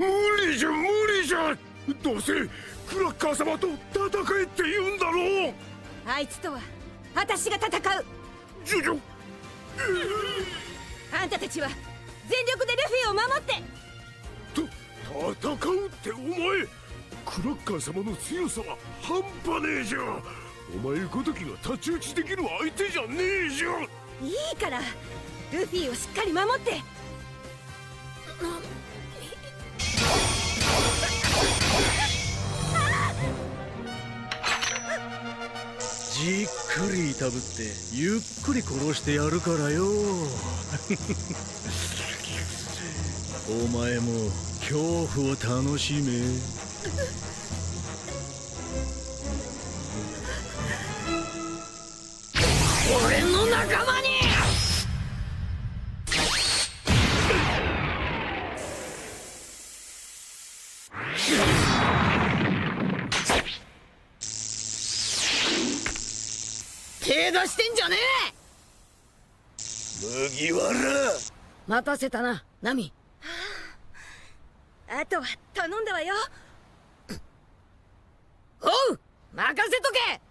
無理じゃ無理じゃ。どうせクラッカー様と戦えって言うんだろう。 あいつとは私が戦う。 ジョジョ、 あんたたちは全力でルフィを守って。 戦うってお前、クラッカー様の強さは半端ねえじゃん。お前ごときが太刀打ちできる相手じゃねえじゃん。 いいからルフィをしっかり守って。 じっくりいたぶってゆっくり殺してやるからよ。お前も恐怖を楽しめ。 俺の仲間に。手出してんじゃねえ。麦わら、 待たせたなナミ。あとは頼んだわよ。おう、任せとけ。